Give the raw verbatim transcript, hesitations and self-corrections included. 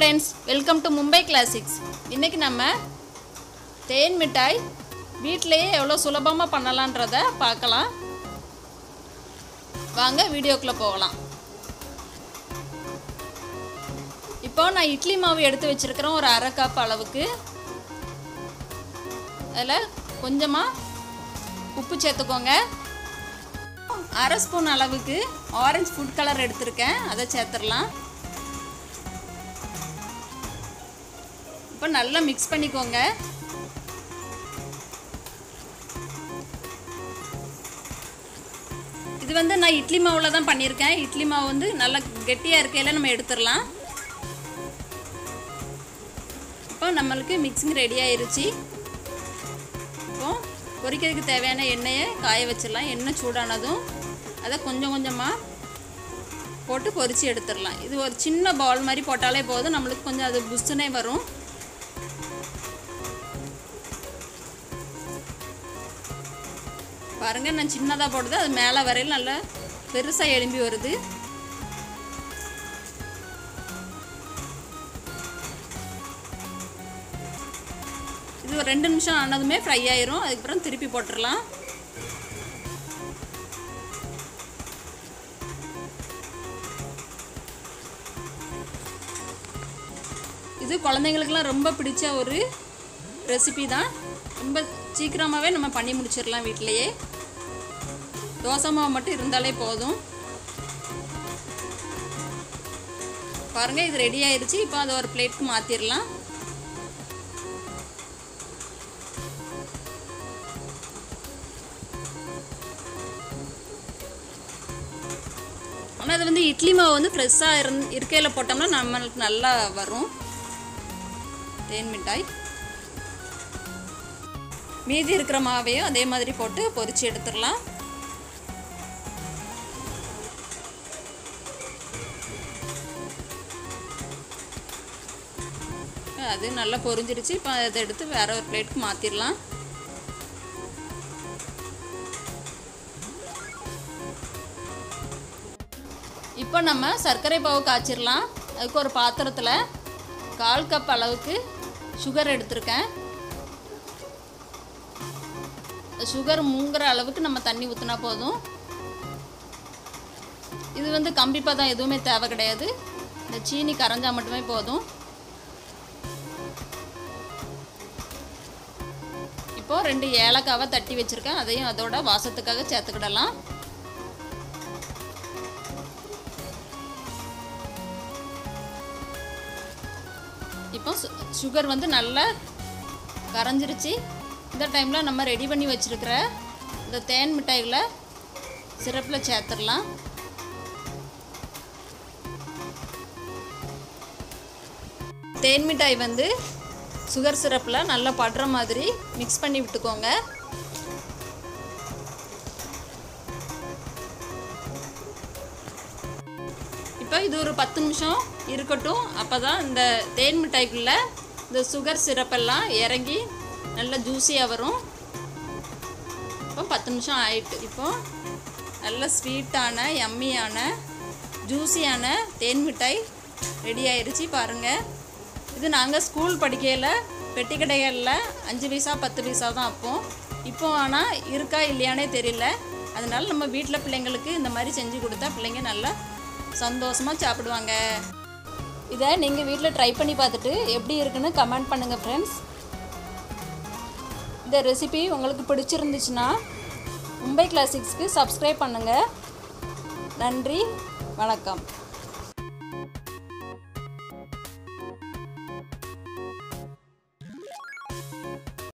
friends welcome to Mumbai classics इनकी नम्म தேன் மிட்டாய் வீட்லயே எவ்வளவு சுலபமா பண்ணலாம்ன்றத பார்க்கலாம் வாங்க வீடியோக்குள்ள போகலாம் இப்போ நான் இட்லி மாவு எடுத்து வச்சிருக்கேன் ஒரு அரை கப் அளவுக்கு அதல கொஞ்சமா உப்பு சேர்த்துக்கோங்க அரை ஸ்பூன் அளவுக்கு ஆரஞ்சு ஃபுட் கலர் எடுத்துர்க்கேன் அதை சேர்த்துறலாம் இப்போ நல்லா mix பண்ணிக்கோங்க இது வந்து நான் இட்லி மாவுல தான் பண்ணிருக்கேன் இட்லி மாவு வந்து நல்லா கெட்டியா இருக்கேல நம்ம எடுத்துறலாம் இப்போ நமக்கு மிக்சிங் ரெடி ஆயிருச்சு இப்போ பொரிக்கிறதுக்கு தேவையான எண்ணெயை காய வச்சிரலாம் எண்ணெய் சூடானதும் அத கொஞ்சம் கொஞ்சமா போட்டு பொரிச்சு எடுத்துறலாம் இது ஒரு சின்ன பால் மாதிரி போட்டாலே போதும் நமக்கு கொஞ்சம் அது புஷ்னே வரும் பாருங்க நான் சின்னதா போடுது அது மேலே வரையில நல்லா பெருசா எலும்பி வருது இது ஒரு ரெண்டு நிமிஷம் ஆனதுமே ஃப்ரை ஆயிரும் அதுக்கு அப்புறம் திருப்பி போட்டுறலாம் இது குழந்தைகளுக்கு ரொம்ப பிடிச்ச ஒரு ரெசிபி தான் ரொம்ப சீக்கிரமாவே நம்ம பண்ணி முடிச்சிரலாம் வீட்லயே தோசை மாவு மட்டும் இருந்தாலே போதும் பாருங்க இது ரெடி ஆயிருச்சு இப்போ அத ஒரு பிளேட்க்கு மாத்திரலாம் ஆனா இது வந்து இட்லி மாவு வந்து ஃப்ரெஷ்ஷா இருக்கையில போட்டோம்னா நமக்கு நல்லா வரும் தேன் மிட்டாய் மீதி இருக்கிற மாவையும் அதே மாதிரி போட்டு பொரிச்சு எடுத்துறலாம் அது நல்லா பொரிஞ்சிருச்சு இப்போ அதை எடுத்து வேற ஒரு பிளேட்க்கு மாத்திரலாம் இப்போ நம்ம சர்க்கரை பாவு காய்ச்சிரலாம் அதுக்கு ஒரு பாத்திரத்துல கால் கப் அளவுக்கு சுகர் எடுத்துர்க்கேன் சுகர் மூங்கற அளவுக்கு நம்ம தண்ணி ஊத்துனா போதும் இது வந்து கம்பிப்பதம் எதுவுமே தேவை கிடையாது இந்த சீனி கரஞ்சா மட்டுமே போதும் இப்போ ரெண்டு ஏலக்காவை தட்டி வச்சிருக்கேன் அதையும் அதோட வாசத்துக்காக சேர்த்துக்கிடலாம் இப்போ சுகர் வந்து நல்லா கரஞ்சிருச்சு இந்த டைம்ல நம்ம ரெடி பண்ணி வச்சிருக்கிற இந்த தேன் மிட்டாய்களை சிரப்ல சேர்த்துறலாம் தேன் மிட்டாய் வந்து சுகர் சிரப்ல நல்லா படுற மாதிரி mix பண்ணி விட்டுக்கோங்க இப்போ இது ஒரு பத்து நிமிஷம் இருக்கட்டும் அப்பதான் இந்த தேன் மிட்டாய்க்குள்ள இந்த சுகர் சிரப் எல்லாம் இறங்கி நல்ல ஜூஸியா வரும் இப்போ பத்து நிமிஷம் ஆயிட்டு இப்போ நல்ல ஸ்வீட்டான யம்மியான ஜூஸியான தேன் மிட்டாய் ரெடி ஆயிருச்சு பாருங்க இது நாங்க ஸ்கூல் படிக்கையில பெட்டி கடைகள்ல அஞ்சு பைசா பத்து பைசா தான் அப்போ இப்போ ஆனா இருக்கா இல்லையானே தெரியல அதனால நம்ம வீட்ல பிள்ளைங்களுக்கு இந்த மாதிரி செஞ்சு கொடுத்தா பிள்ளைங்க நல்லா சந்தோஷமா சாப்பிடுவாங்க இத நீங்க வீட்ல ட்ரை பண்ணி பார்த்துட்டு எப்படி இருக்குன்னு கமெண்ட் பண்ணுங்க फ्रेंड्स இந்த ரெசிபி உங்களுக்கு பிடிச்சிருந்துச்சுனா மும்பை கிளாசிக்ஸ்க்கு சப்ஸ்கிரைப் பண்ணுங்க நன்றி வணக்கம்